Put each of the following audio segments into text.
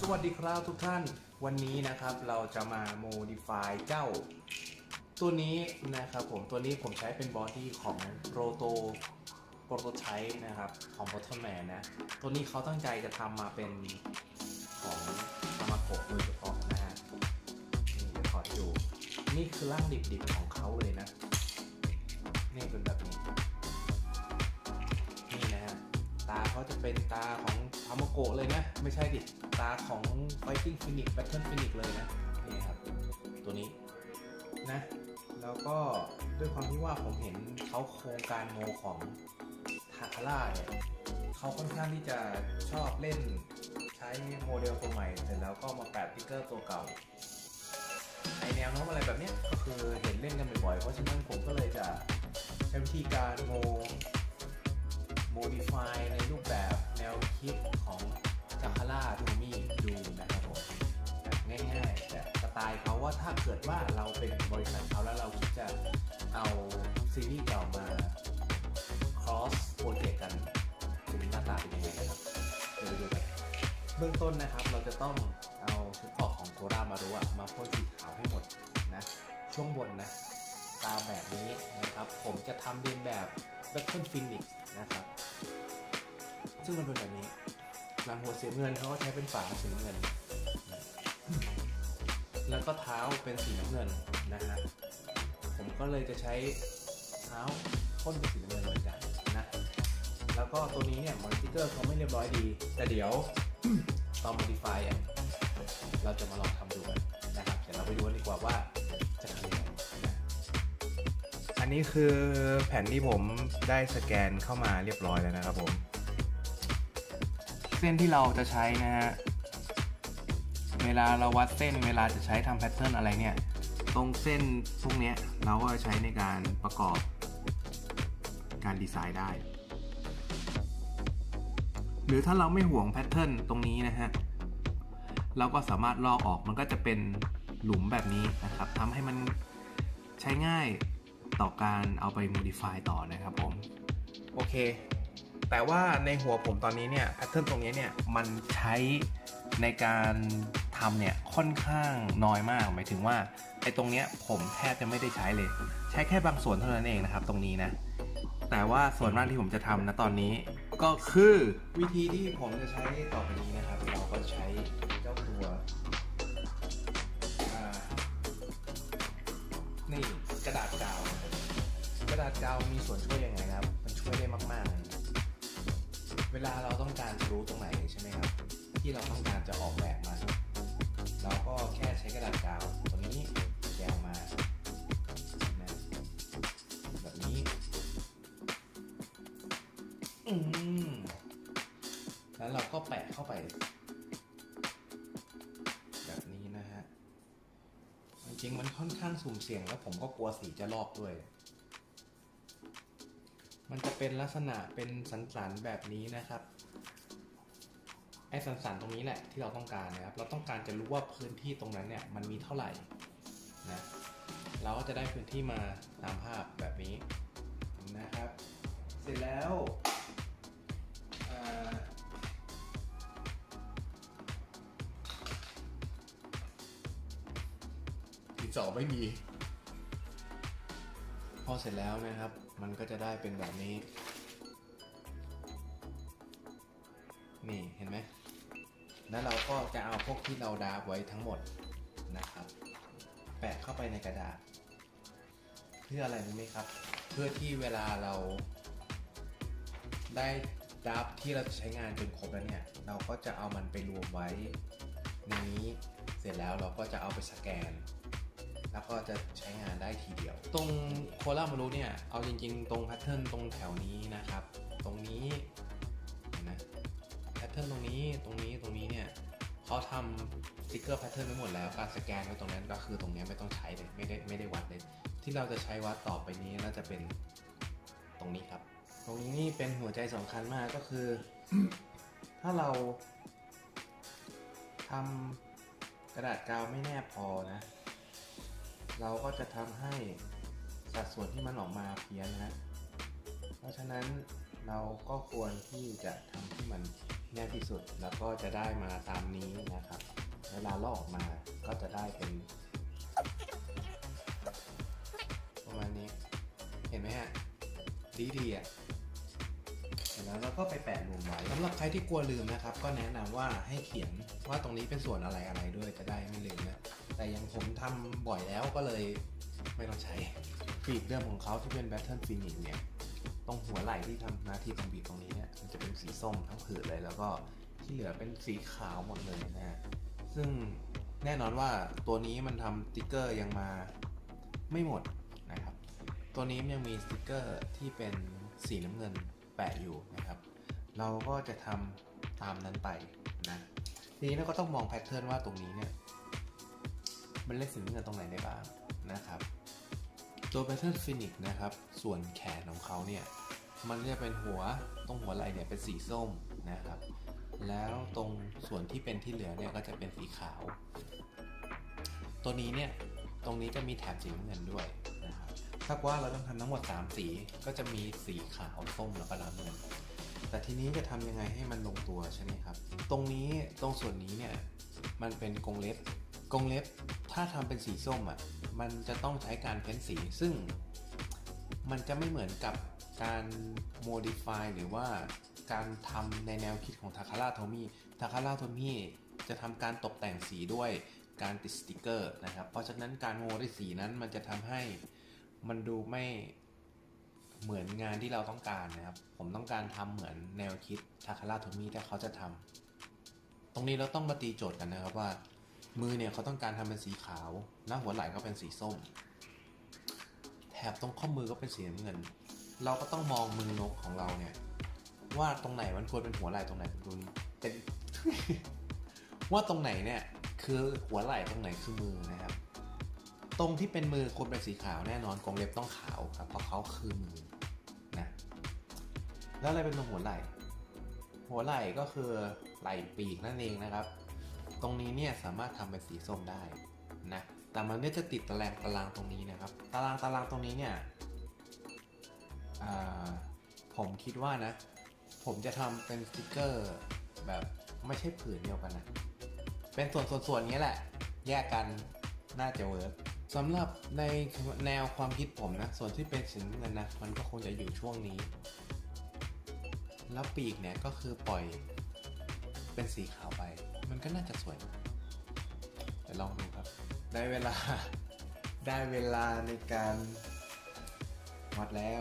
วัสดีครับทุกท่านวันนี้นะครับเราจะมา modify เจ้าตัวนี้นะครับตัวนี้ผมใช้เป็นบอดี้ของ prototype นะครับของ Bottomman นะตัวนี้เขาตั้งใจจะทำมาเป็นของทามาโกะโดยเฉพาะนะฮะนี่จะขอให้ดูนี่คือร่างดิบๆของเขาเลยนะนี่เป็นแบบนี้นี่นะฮะตาเขาจะเป็นตาของทามาโกะเลยนะไม่ใช่ดิตาของ Fighting Phoenix Battle Phoenix เลยนะนี่ครับตัวนี้นะแล้วก็ด้วยความที่ว่าผมเห็นเขาโครงการโมของทาคาร่าเนี่ยเขาค่อนข้างที่จะชอบเล่นใช้โมเดลตัวใหม่เสร็จแล้วก็มาแปะติ๊กเกอร์ตัวเก่าในแนวโน้มอะไรแบบนี้ก็คือเห็นเล่นกันบ่อยๆเพราะฉะนั้นผมก็เลยจะใช้วิธีการmodify ในรูปแบบแนวคิดของทาคาร่าโทมี่ดูนะครับผมง่ายๆแต่สไตล์เขาว่าถ้าเกิดว่าเราเป็นบริษัทเขาแล้วเราคิดจะเอาซีรีส์เก่ามา cross project กันจะมีหน้าตาเป็นยังไงนะครับเดี๋ยวดูกันเบื้องต้นนะครับเราจะต้องเอาชุดออกของโครามารุมาพ่นสีขาวให้หมดนะช่วงบนนะตามแบบนี้นะครับผมจะทำเรียนแบบ Battle Phoenix นะครับซึ่งมันเป็นแบบนี้หลังหัวสีเงินเขาก็ใช้เป็นฝาสีเงินแล้วก็เท้าเป็นสีน้ำเงินนะฮะผมก็เลยจะใช้เท้าพ่นเป็นสีน้ำเงินเหมือนกันนะแล้วก็ตัวนี้เนี่ยมอนิเตอร์เขาไม่เรียบร้อยดีแต่เดี๋ยวตอน modify เราจะมาลองทำดูกันนะครับเดี๋ยวเราไปดูกันดีกว่าว่าจะทำยังไงนะอันนี้คือแผ่นที่ผมได้สแกนเข้ามาเรียบร้อยแล้วนะครับผมเส้นที่เราจะใช้นะฮะเวลาเราวัดเส้นเวลาจะใช้ทำแพทเทิร์นอะไรเนี่ยตรงเส้นพวกนี้เราก็ใช้ในการประกอบการดีไซน์ได้หรือถ้าเราไม่ห่วงแพทเทิร์นตรงนี้นะฮะเราก็สามารถลอกออกมันก็จะเป็นหลุมแบบนี้นะครับทำให้มันใช้ง่ายต่อการเอาไป modify ต่อนะครับผมโอเคแต่ว่าในหัวผมตอนนี้เนี่ยแพทเทิร์นตรงนี้เนี่ยมันใช้ในการทำเนี่ยค่อนข้างน้อยมากหมายถึงว่าไอ้ตรงเนี้ยผมแทบจะไม่ได้ใช้เลยใช้แค่บางส่วนเท่านั้นเองนะครับตรงนี้นะแต่ว่าส่วนมากที่ผมจะทำนะตอนนี้ก็คือวิธีที่ผมจะใช้ต่อไปนี้นะครับเราก็ใช้เจ้าตัวนี่กระดาษกาวมีส่วนช่วยยังไงนะครับมันช่วยได้มากๆเลยเวลาเราต้องการจะรู้ตรงไหนใช่ไหมครับที่เราต้องการจะออกแบบมาเราก็แค่ใช้กระดาษกาวตัวนี้แกวมานะแบบนี้แล้วเราก็แปะเข้าไปแบบนี้นะฮะจริงๆมันค่อนข้างสุ่มเสี่ยงแล้วผมก็กลัวสีจะลอกด้วยมันจะเป็นลักษณะเป็นสันๆแบบนี้นะครับไอ้สันๆตรงนี้แหละที่เราต้องการนะครับเราต้องการจะรู้ว่าพื้นที่ตรงนั้นเนี่ยมันมีเท่าไหร่นะเราก็จะได้พื้นที่มาตามภาพแบบนี้นะครับเสร็จแล้วดินสอไม่มีพอเสร็จแล้วนะครับมันก็จะได้เป็นแบบนี้นี่เห็นไหมแล้วเราก็จะเอาพวกที่เราดาบไว้ทั้งหมดนะครับแปะเข้าไปในกระดาษเพื่ออะไรรู้ไหมครับเพื่อที่เวลาเราได้ดาบที่เราจะใช้งานจนครบแล้วเนี่ยเราก็จะเอามันไปรวมไว้ในนี้เสร็จแล้วเราก็จะเอาไปสแกนแล้วก็จะใช้งานได้ทีเดียวตรงโครามารุเนี่ยเอาจริงๆตรงแพทเทิร์นตรงแถวนี้นะครับตรงนี้นะแพทเทิร์นตรงนี้เนี่ยเขาทำสติ๊กเกอร์แพทเทิร์นไว้หมดแล้วการสแกนไว้ตรงนั้นก็คือตรงนี้ไม่ต้องใช้เลยไม่ได้วัดเลยที่เราจะใช้วัดต่อไปนี้น่าจะเป็นตรงนี้ครับตรงนี้นี่เป็นหัวใจสำคัญมากก็คือ ถ้าเราทำกระดาษกาวไม่แนบพอนะเราก็จะทำให้สัดส่วนที่มันออกมาเพี้ยนนะเพราะฉะนั้นเราก็ควรที่จะทำที่มันแนบที่สุดแล้วก็จะได้มาตามนี้นะครับเวลาลอกออกมาก็จะได้เป็นประมาณนี้เห็นไหมฮะดีอ่ะแล้วเราก็ไปแปะรวมไว้สำหรับใครที่กลัวลืมนะครับก็แนะนำว่าให้เขียนว่าตรงนี้เป็นส่วนอะไรด้วยจะได้ไม่ลืมนะแต่อย่างผมทำบ่อยแล้วก็เลยไม่ต้องใช้ปีกเดิมของเขาที่เป็น Battle Phoenix เนี่ยตรงหัวไหล่ที่ทำหน้าที่ตรงปีกตรงนี้เนี่ยมันจะเป็นสีส้มทั้งผืนเลยแล้วก็ที่เหลือเป็นสีขาวหมดเลยนะฮะซึ่งแน่นอนว่าตัวนี้มันทำสติ๊กเกอร์ยังมาไม่หมดนะครับตัวนี้ยังมีสติ๊กเกอร์ที่เป็นสีน้ำเงินแปะอยู่นะครับเราก็จะทำตามนั้นไปนะทีนี้เราก็ต้องมองแพทเทิร์นว่าตรงนี้เนี่ยมันเล่นสีน้ำเงินตรงไหนได้บ้างนะครับตัว Battle Phoenix นะครับส่วนแขนของเขาเนี่ยมันจะเป็นตรงหัวไหล่เนี่ยเป็นสีส้มนะครับแล้วตรงส่วนที่เป็นที่เหลือเนี่ยก็จะเป็นสีขาวตัวนี้เนี่ยตรงนี้จะมีแถบสีน้ำเงินด้วยนะครับถ้าว่าเราต้องทำทั้งหมด3สีก็จะมีสีขาวส้มแล้วก็น้ำเงินแต่ทีนี้จะทำยังไงให้มันลงตัวใช่ไหมครับตรงส่วนนี้เนี่ยมันเป็นกรงเล็บถ้าทำเป็นสีส้มอ่ะมันจะต้องใช้การเพ้นสีซึ่งมันจะไม่เหมือนกับการ modify หรือว่าการทำในแนวคิดของทาคาร่าโทมิจะทำการตกแต่งสีด้วยการติดสติกเกอร์นะครับเพราะฉะนั้นการโมด้วยสีนั้นมันจะทำให้มันดูไม่เหมือนงานที่เราต้องการนะครับผมต้องการทำเหมือนแนวคิดทาคาร่าโทมิที่เขาจะทำตรงนี้เราต้องมาตีโจทย์กันนะครับว่ามือเนี่ยเขาต้องการทำเป็นสีขาวหน้าหัวไหล่ก็เป็นสีส้มแถบตรงข้อมือก็เป็นสีน้ำเงินเราก็ต้องมองมือนกของเราเนี่ยว่าตรงไหนมันควรเป็นหัวไหล่ตรงไหนเป็น ว่าตรงไหนเนี่ยคือหัวไหล่ตรงไหนคือมือนะครับตรงที่เป็นมือควรเป็นสีขาวแน่นอนกรงเล็บต้องขาวครับเพราะเขาคือมือนะแล้วอะไรเป็นตรงหัวไหล่ก็คือไหล่ปีกนั่นเองนะครับตรงนี้เนี่ยสามารถทำเป็นสีส้มได้นะแต่มันเนี่ยจะติดตารางตรงนี้นะครับตารางตรงนี้เนี่ยผมคิดว่านะผมจะทำเป็นสติ๊กเกอร์แบบไม่ใช่ผืนเดียวกันนะเป็นส่วนนี้แหละแยกกันน่าจะเวิร์กสำหรับในแนวความคิดผมนะส่วนที่เป็นสีเงินนะมันก็คงจะอยู่ช่วงนี้แล้วปีกเนี่ยก็คือปล่อยเป็นสีขาวไปมันก็น่าจะสวยเดี๋ยวลองดูครับได้เวลาในการวัดแล้ว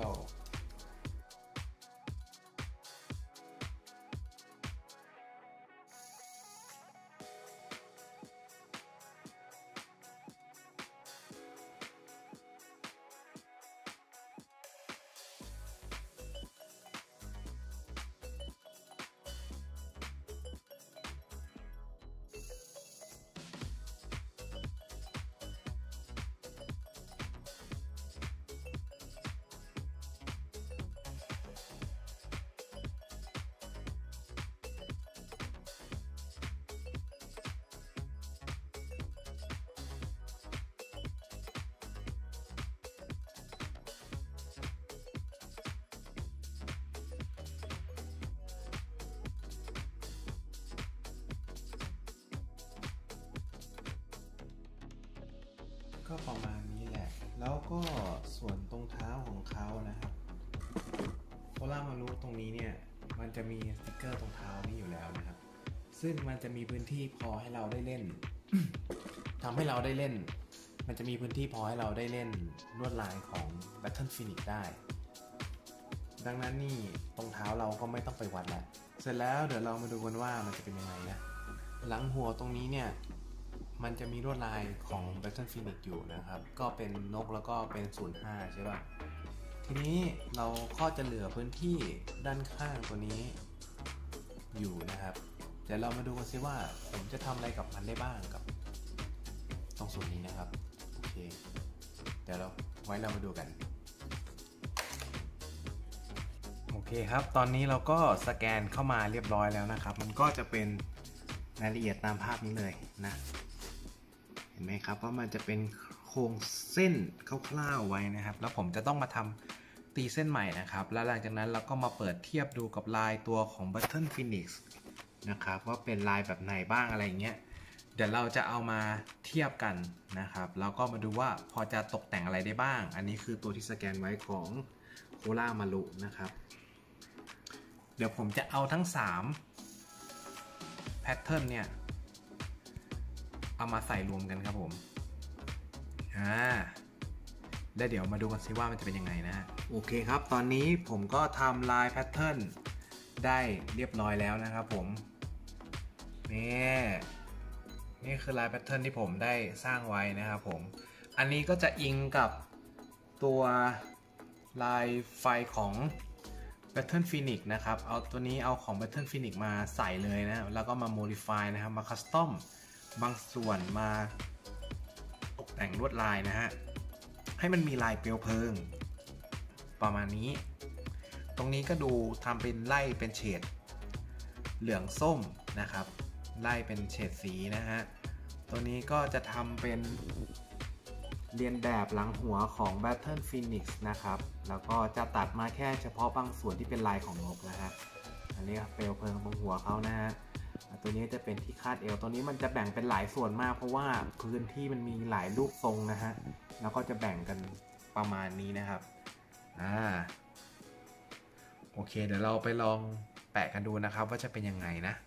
ก็ประมาณนี้แหละแล้วก็ส่วนตรงเท้าของเขานะครับโคล่ามารู้ตรงนี้เนี่ยมันจะมีสติ๊กเกอร์ตรงเท้านี้อยู่แล้วนะครับซึ่งมันจะมีพื้นที่พอให้เราได้เล่น ทำให้เราได้เล่นมันจะมีพื้นที่พอให้เราได้เล่นลวดลายของ Battle Phoenix ได้ดังนั้นนี่ตรงเท้าเราก็ไม่ต้องไปวัดแล้วเสร็จแล้วเดี๋ยวเรามาดูกันว่ามันจะเป็นยังไงนะหลังหัวตรงนี้เนี่ยมันจะมีลวดลายของ Battle Phoenix อยู่นะครับก็เป็นนกแล้วก็เป็น05ใช่ป่ะทีนี้เราก็จะเหลือพื้นที่ด้านข้างตัวนี้อยู่นะครับเดี๋ยวเรามาดูกันซิว่าผมจะทำอะไรกับมันได้บ้างกับตรงส่วนนี้นะครับโอเคเดี๋ยวเรามาดูกันโอเคครับตอนนี้เราก็สแกนเข้ามาเรียบร้อยแล้วนะครับมันก็จะเป็นรายละเอียดตามภาพนี้เลยนะเห็นไหมครับว่ามันจะเป็นโครงเส้นคร่าวๆไว้นะครับแล้วผมจะต้องมาทำตีเส้นใหม่นะครับแล้วหลังจากนั้นเราก็มาเปิดเทียบดูกับลายตัวของ Battle Phoenix นะครับว่าเป็นลายแบบไหนบ้างอะไรเงี้ยเดี๋ยวเราจะเอามาเทียบกันนะครับแล้วก็มาดูว่าพอจะตกแต่งอะไรได้บ้างอันนี้คือตัวที่สแกนไว้ของโคล่ามารุนะครับเดี๋ยวผมจะเอาทั้ง3แพทเทิร์นเนี่ยเอามาใส่รวมกันครับผมแล้วเดี๋ยวมาดูกันซิว่ามันจะเป็นยังไงนะโอเคครับตอนนี้ผมก็ทำลายแพทเทิร์นได้เรียบร้อยแล้วนะครับผมนี่คือลายแพทเทิร์นที่ผมได้สร้างไว้นะครับผมอันนี้ก็จะอิงกับตัวลายไฟของ Battle Phoenix นะครับเอาตัวนี้เอาของ Battle Phoenix มาใส่เลยนะแล้วก็มา modify นะครับมา custom บางส่วนมาตกแต่งลวดลายนะฮะให้มันมีลายเปลวเพลิงประมาณนี้ตรงนี้ก็ดูทำเป็นไล่เป็นเฉดเหลืองส้มนะครับไล่เป็นเฉดสีนะฮะตัวนี้ก็จะทำเป็นเรียนแบบหลังหัวของ Battle Phoenix นะครับแล้วก็จะตัดมาแค่เฉพาะบางส่วนที่เป็นลายของนกนะฮะอันนี้เปลวเพลิงบนหัวเขานะฮะตัวนี้จะเป็นที่คาดเอวตัวนี้มันจะแบ่งเป็นหลายส่วนมากเพราะว่าพื้นที่มันมีหลายรูปทรงนะฮะแล้วก็จะแบ่งกันประมาณนี้นะครับโอเคเดี๋ยวเราไปลองแปะกันดูนะครับว่าจะเป็นยังไงนะ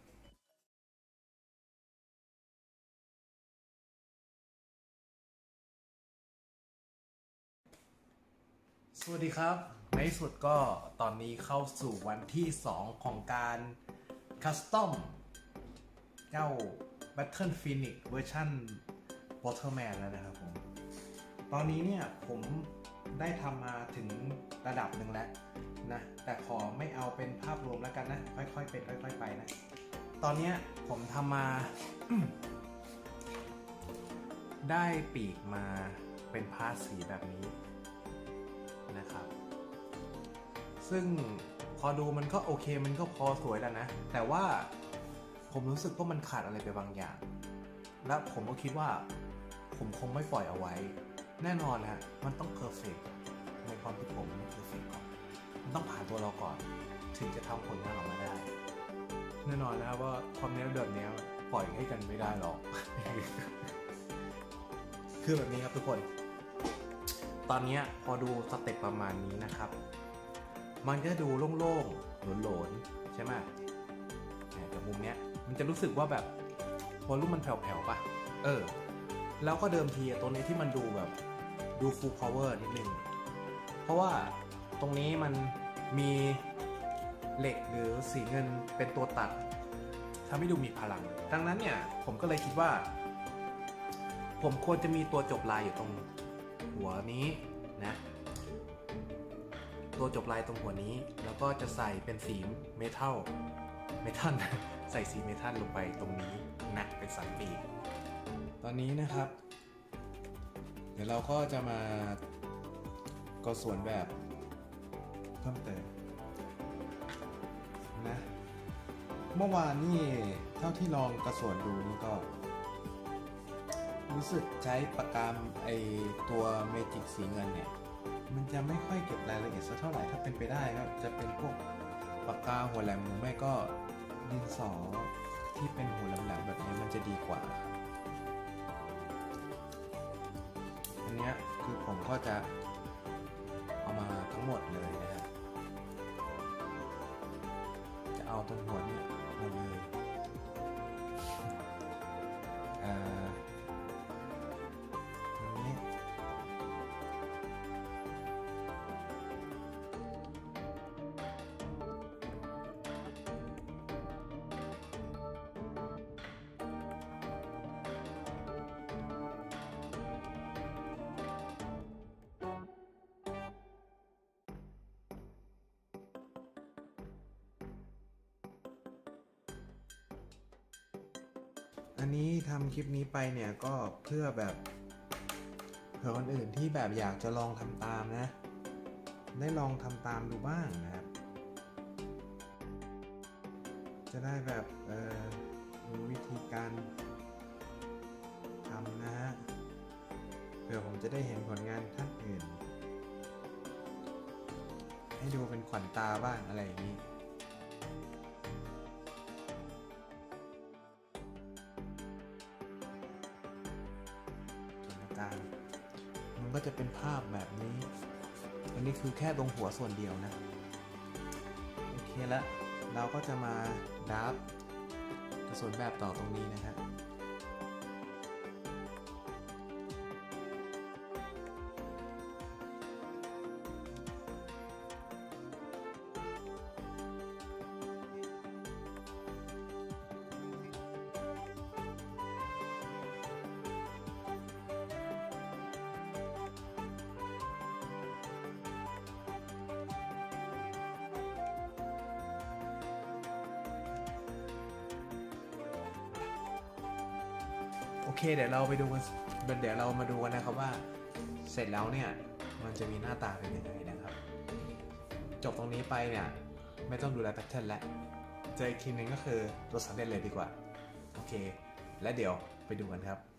สวัสดีครับในสุดก็ตอนนี้เข้าสู่วันที่2ของการคัสตอมเจ้า Battle Phoenix เวอร์ชัน Waterman แล้วนะครับผมตอนนี้เนี่ยผมได้ทำมาถึงระดับหนึ่งแล้วนะแต่ขอไม่เอาเป็นภาพรวมแล้วกันนะค่อยๆเป็นค่อยๆไปนะตอนนี้ผมทำมา ได้ปีกมาเป็นผ้าสีแบบนี้นะครับซึ่งพอดูมันก็โอเคมันก็พอสวยแล้วนะแต่ว่าผมรู้สึกว่ามันขาดอะไรไปบางอย่างและผมก็คิดว่าผมคงไม่ปล่อยเอาไว้แน่นอนนะมันต้องเพอร์เฟกต์ในความที่ผมมันเพอร์เฟกต์ก่อนมันต้องผ่านตัวเราก่อนถึงจะทำผลงานออกมาได้แน่นอนนะครับว่าความแนวเดิมเนี้ยปล่อยให้กันไม่ได้หรอก คือแบบนี้ครับทุกคนตอนนี้พอดูสเต็ปประมาณนี้นะครับมันจะดูโล่งๆโหลนๆใช่ไหมแต่มุมเนี้ยมันจะรู้สึกว่าแบบวอลลุ่มมันแผ่วๆป่ะแล้วก็เดิมทีตัวนี้ที่มันดูแบบดู full power นิดนึงเพราะว่าตรงนี้มันมีเหล็กหรือสีเงินเป็นตัวตัดทำให้ดูมีพลังดังนั้นเนี่ยผมก็เลยคิดว่าผมควรจะมีตัวจบลายอยู่ตรงหัวนี้นะตัวจบลายตรงหัวนี้แล้วก็จะใส่เป็นสีเมทัลใส่สีเมทัลลงไปตรงนี้นะเป็นสันปีกตอนนี้นะครับเดี๋ยวเราก็จะมาก็ส่วนแบบเพิ่มเติมนะเมื่อวานนี่เท่าที่ลองกระส่วนดูนี่ก็รู้สึกใช้ปากกาไอตัวเมจิกสีเงินเนี่ยมันจะไม่ค่อยเก็บรายละเอียดสักเท่าไหร่ถ้าเป็นไปได้ก็จะเป็นพวกปากกาหัวแหลมหรือไม่ก็ดินสอที่เป็นหัวแหลมๆแบบนี้มันจะดีกว่าอันนี้คือผมก็จะเอามาทั้งหมดเลยนะครับจะเอาตรงหัวเนี่ยมาเลยอันนี้ทำคลิปนี้ไปเนี่ยก็เพื่อแบบเผื่อคนอื่นที่แบบอยากจะลองทำตามนะได้ลองทำตามดูบ้างนะครับจะได้แบบรู้วิธีการทำนะฮะเผื่อผมจะได้เห็นผลงานท่านอื่นให้ดูเป็นขวัญตาบ้างอะไรอย่างนี้จะเป็นภาพแบบนี้ อันนี้คือแค่ตรงหัวส่วนเดียวนะโอเคแล้วเราก็จะมาดับกระสุนแบบต่อตรงนี้นะฮะโอเคเดี๋ยวเรามาดูกันนะครับว่าเสร็จแล้วเนี่ยมันจะมีหน้าตาเป็นยังไงนะครับจบตรงนี้ไปเนี่ยไม่ต้องดูแลแพทเทิร์นแล้วเจออีกทีนึงก็คือตัวสำเร็จเลยดีกว่าโอเคและเดี๋ยวไปดูกันครับ